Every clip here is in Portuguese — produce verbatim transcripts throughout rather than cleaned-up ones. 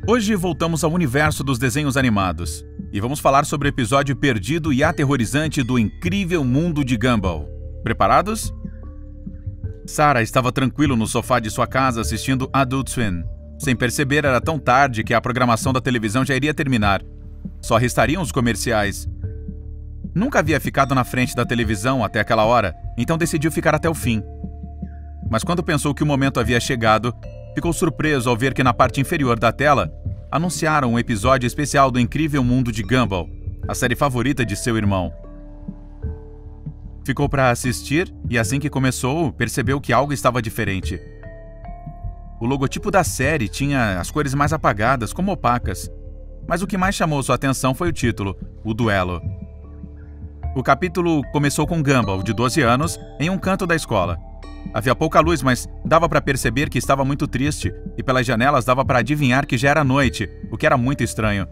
Hoje voltamos ao universo dos desenhos animados e vamos falar sobre o episódio perdido e aterrorizante do incrível mundo de Gumball. Preparados? Sarah estava tranquilo no sofá de sua casa assistindo Adult Swim. Sem perceber, era tão tarde que a programação da televisão já iria terminar. Só restariam os comerciais. Nunca havia ficado na frente da televisão até aquela hora, então decidiu ficar até o fim. Mas quando pensou que o momento havia chegado, ficou surpreso ao ver que na parte inferior da tela anunciaram um episódio especial do incrível mundo de Gumball, a série favorita de seu irmão. Ficou para assistir e assim que começou, percebeu que algo estava diferente. O logotipo da série tinha as cores mais apagadas, como opacas, mas o que mais chamou sua atenção foi o título, O Duelo. O capítulo começou com Gumball, de doze anos, em um canto da escola. Havia pouca luz, mas dava para perceber que estava muito triste, e pelas janelas dava para adivinhar que já era noite, o que era muito estranho.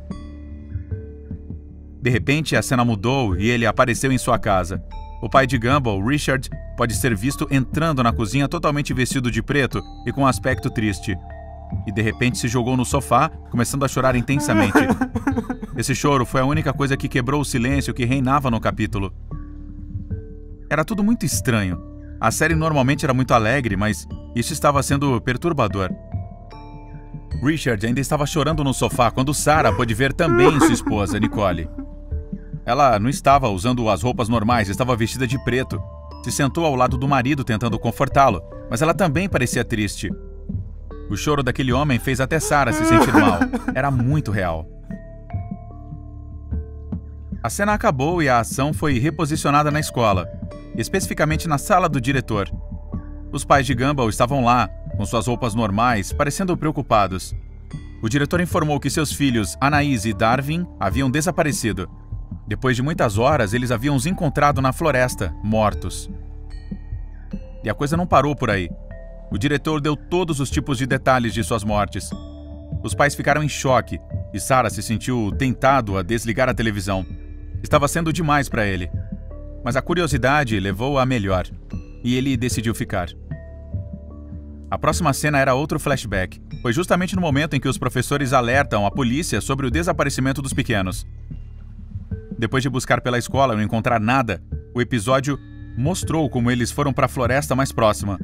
De repente, a cena mudou e ele apareceu em sua casa. O pai de Gumball, Richard, pode ser visto entrando na cozinha totalmente vestido de preto e com um aspecto triste. E de repente se jogou no sofá, começando a chorar intensamente. Esse choro foi a única coisa que quebrou o silêncio que reinava no capítulo. Era tudo muito estranho. A série normalmente era muito alegre, mas isso estava sendo perturbador. Richard ainda estava chorando no sofá quando Sarah pôde ver também sua esposa, Nicole. Ela não estava usando as roupas normais, estava vestida de preto. Se sentou ao lado do marido tentando confortá-lo, mas ela também parecia triste. O choro daquele homem fez até Sarah se sentir mal. Era muito real. A cena acabou e a ação foi reposicionada na escola, especificamente na sala do diretor. Os pais de Gumball estavam lá, com suas roupas normais, parecendo preocupados. O diretor informou que seus filhos, Anaís e Darwin, haviam desaparecido. Depois de muitas horas, eles haviam os encontrado na floresta, mortos. E a coisa não parou por aí. O diretor deu todos os tipos de detalhes de suas mortes. Os pais ficaram em choque e Sarah se sentiu tentado a desligar a televisão. Estava sendo demais para ele. Mas a curiosidade levou a melhor, e ele decidiu ficar. A próxima cena era outro flashback. Foi justamente no momento em que os professores alertam a polícia sobre o desaparecimento dos pequenos. Depois de buscar pela escola e não encontrar nada, o episódio mostrou como eles foram para a floresta mais próxima.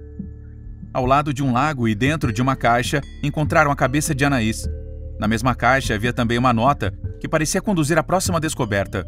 Ao lado de um lago e dentro de uma caixa, encontraram a cabeça de Anaís. Na mesma caixa havia também uma nota que parecia conduzir à próxima descoberta.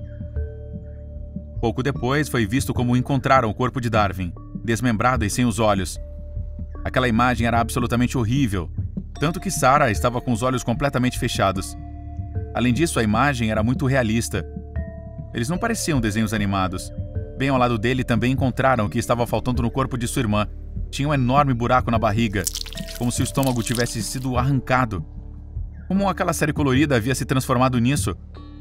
Pouco depois, foi visto como encontraram o corpo de Darwin, desmembrado e sem os olhos. Aquela imagem era absolutamente horrível, tanto que Sarah estava com os olhos completamente fechados. Além disso, a imagem era muito realista. Eles não pareciam desenhos animados. Bem ao lado dele também encontraram o que estava faltando no corpo de sua irmã. Tinha um enorme buraco na barriga, como se o estômago tivesse sido arrancado. Como aquela série colorida havia se transformado nisso?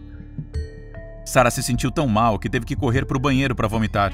Sarah se sentiu tão mal que teve que correr para o banheiro para vomitar.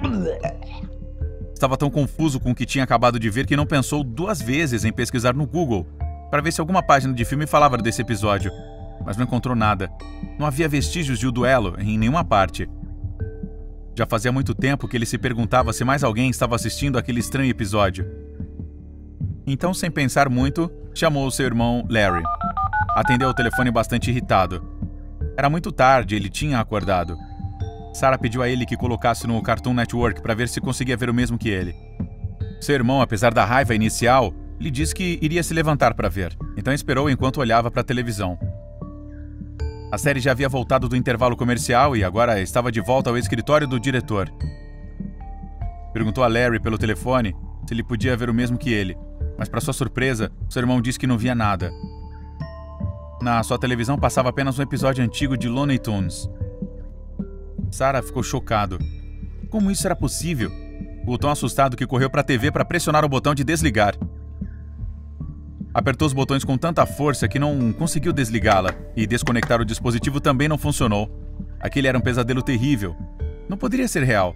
Estava tão confuso com o que tinha acabado de ver que não pensou duas vezes em pesquisar no Google para ver se alguma página de filme falava desse episódio, mas não encontrou nada. Não havia vestígios de O Duelo em nenhuma parte. Já fazia muito tempo que ele se perguntava se mais alguém estava assistindo aquele estranho episódio. Então, sem pensar muito, chamou seu irmão Larry. Atendeu o telefone bastante irritado. Era muito tarde, ele tinha acordado. Sarah pediu a ele que colocasse no Cartoon Network para ver se conseguia ver o mesmo que ele. Seu irmão, apesar da raiva inicial, lhe disse que iria se levantar para ver, então esperou enquanto olhava para a televisão. A série já havia voltado do intervalo comercial e agora estava de volta ao escritório do diretor. Perguntou a Larry pelo telefone se ele podia ver o mesmo que ele, mas para sua surpresa, seu irmão disse que não via nada. Na sua televisão passava apenas um episódio antigo de Looney Tunes. Sarah ficou chocado. Como isso era possível? O tão assustado que correu para a T V para pressionar o botão de desligar. Apertou os botões com tanta força que não conseguiu desligá-la, e desconectar o dispositivo também não funcionou. Aquele era um pesadelo terrível. Não poderia ser real.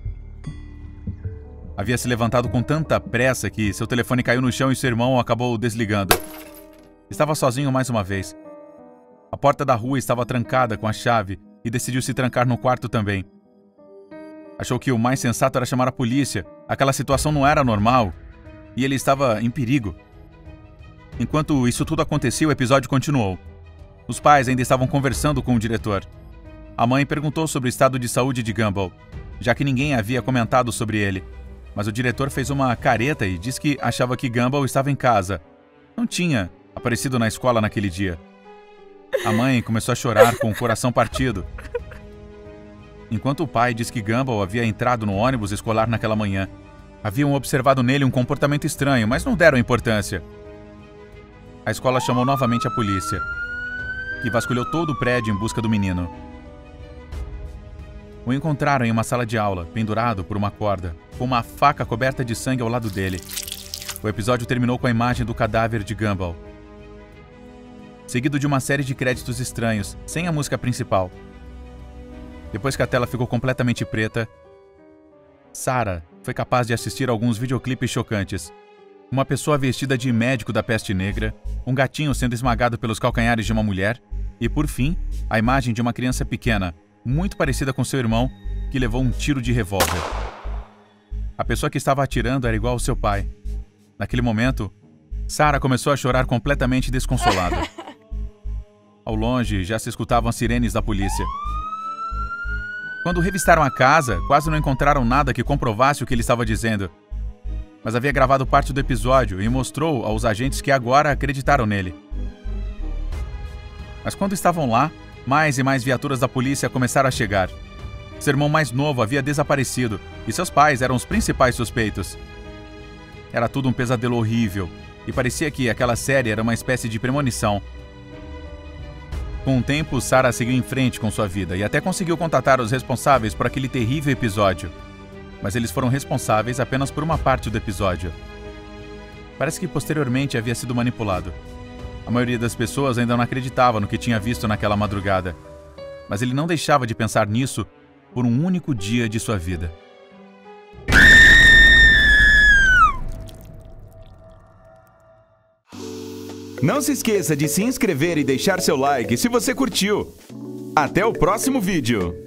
Havia se levantado com tanta pressa que seu telefone caiu no chão e seu irmão acabou desligando. Estava sozinho mais uma vez. A porta da rua estava trancada com a chave e decidiu se trancar no quarto também. Achou que o mais sensato era chamar a polícia. Aquela situação não era normal e ele estava em perigo. Enquanto isso tudo acontecia, o episódio continuou. Os pais ainda estavam conversando com o diretor. A mãe perguntou sobre o estado de saúde de Gumbel, já que ninguém havia comentado sobre ele. Mas o diretor fez uma careta e disse que achava que Gumbel estava em casa. Não tinha aparecido na escola naquele dia. A mãe começou a chorar com o coração partido, enquanto o pai disse que Gumbel havia entrado no ônibus escolar naquela manhã. Haviam observado nele um comportamento estranho, mas não deram importância. A escola chamou novamente a polícia, que vasculhou todo o prédio em busca do menino. O encontraram em uma sala de aula, pendurado por uma corda, com uma faca coberta de sangue ao lado dele. O episódio terminou com a imagem do cadáver de Gumbel, seguido de uma série de créditos estranhos, sem a música principal. Depois que a tela ficou completamente preta, Sarah foi capaz de assistir a alguns videoclipes chocantes. Uma pessoa vestida de médico da peste negra, um gatinho sendo esmagado pelos calcanhares de uma mulher e, por fim, a imagem de uma criança pequena, muito parecida com seu irmão, que levou um tiro de revólver. A pessoa que estava atirando era igual ao seu pai. Naquele momento, Sarah começou a chorar completamente desconsolada. Ao longe, já se escutavam as sirenes da polícia. Quando revistaram a casa, quase não encontraram nada que comprovasse o que ele estava dizendo. Mas havia gravado parte do episódio e mostrou aos agentes que agora acreditaram nele. Mas quando estavam lá, mais e mais viaturas da polícia começaram a chegar. Seu irmão mais novo havia desaparecido e seus pais eram os principais suspeitos. Era tudo um pesadelo horrível e parecia que aquela série era uma espécie de premonição. Com o tempo, Sarah seguiu em frente com sua vida e até conseguiu contatar os responsáveis por aquele terrível episódio. Mas eles foram responsáveis apenas por uma parte do episódio. Parece que posteriormente havia sido manipulado. A maioria das pessoas ainda não acreditava no que tinha visto naquela madrugada. Mas ele não deixava de pensar nisso por um único dia de sua vida. Não se esqueça de se inscrever e deixar seu like se você curtiu. Até o próximo vídeo!